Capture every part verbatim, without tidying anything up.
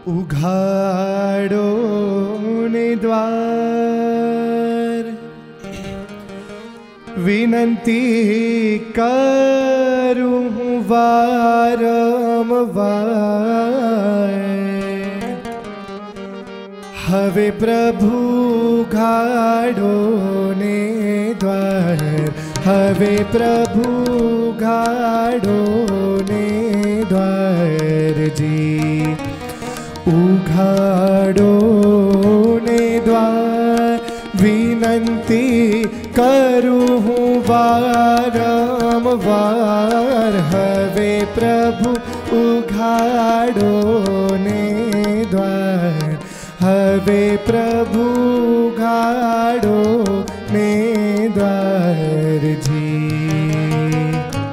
ઉઘાડો ને દ્વાર વિનંતી કરું વારંવાર હવે પ્રભુ ગાડો ને દ્વાર હવે પ્રભુ ગાડો ને દ્વાર જી ઉઘાડો ને દ્વાર વિનંતી કરું હું વારંવાર હવે પ્રભુ ઉઘાડો ને દ્વાર હવે પ્રભુ ઉઘાડો ને દ્વાર જી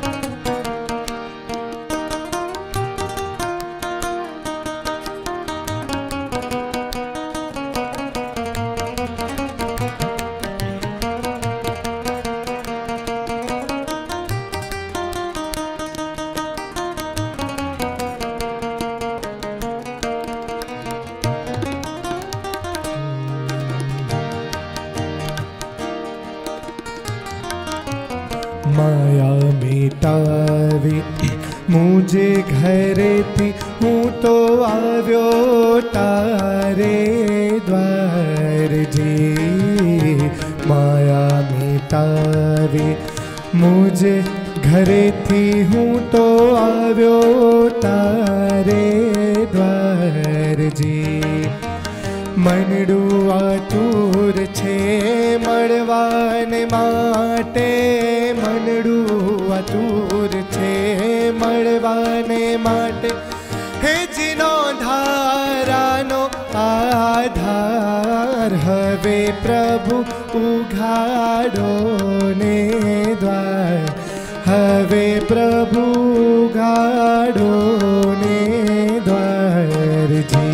माया मिटावी मुझे घरे थी हूँ तो आव्यो तारे द्वार जी माया मिटावी मुझे घरे थी हूँ तो आव्यो तारे द्वार जी मनडू आतुर छे मळवाने माटे मनडू आतुर छे मळवाने माटे हे जीनो धारानो आधार हवे प्रभु उघाडो ने द्वार हवे प्रभु उघाडो ने द्वार जी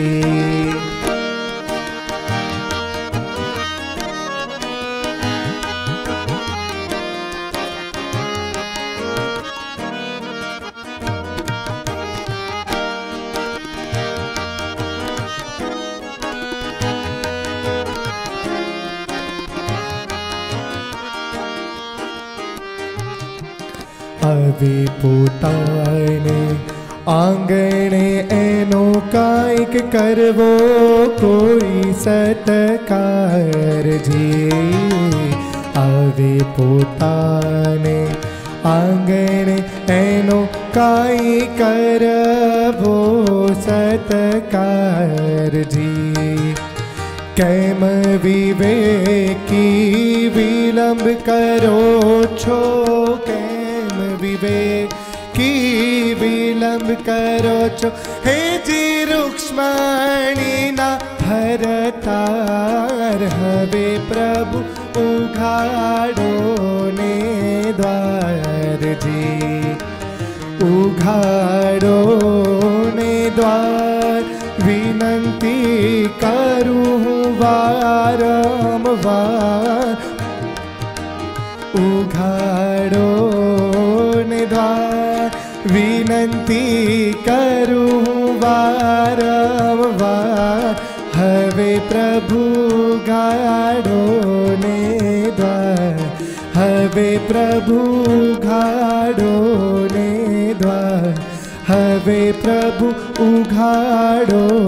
अभी पोताने आंगणे एनो कायक करवो कोई सत्कार जी अभी पोताने आंगणे एनो काई करवो सत्कार जी केम विवेकी विलंब करो छो विवेक की विलंब करो छो हे जी रुक्ष्मणी ना भरतार हवे प्रभु उघाडो ने द्वार जी उघाडो ने द्वार विनंती करूं वारंवार उघाडो ने द्वार विनंती करूं वारंवार हवे प्रभु गाडो ने द्वार हवे प्रभु गाडो ने द्वार हवे प्रभु उघाडो